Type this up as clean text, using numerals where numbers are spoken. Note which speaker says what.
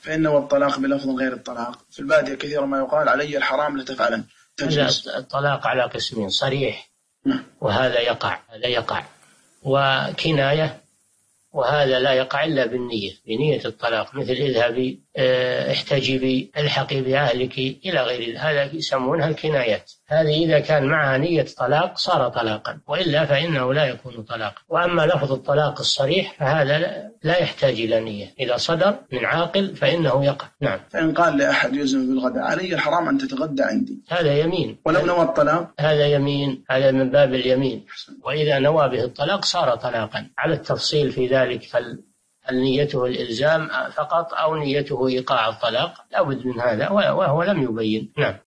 Speaker 1: فإنه الطلاق بلفظ غير الطلاق. في البادية كثيرا ما يقال علي الحرام لتفعلا.
Speaker 2: الطلاق على قسمين: صريح وهذا يقع وكناية، وهذا لا يقع إلا بنية الطلاق، مثل اذهبي، احتجبي، الحقي بأهلك إلى غير هذا يسمونها الكنايات. هذه إذا كان معها نية طلاق صار طلاقا، وإلا فإنه لا يكون طلاقا. وأما لفظ الطلاق الصريح فهذا لا يحتاج إلى نية، إذا صدر من عاقل فإنه يقع. نعم.
Speaker 1: فإن قال لأحد يلزم بالغداء علي الحرام أن تتغدى عندي، هذا
Speaker 2: يمين،
Speaker 1: ولو نوى الطلاق
Speaker 2: هذا يمين، هذا من باب اليمين. وإذا نوى به الطلاق صار طلاقا. على التفصيل في ذلك، هل نيته الإلزام فقط أو نيته إيقاع الطلاق؟ لا بد من هذا، وهو لم يبين. نعم.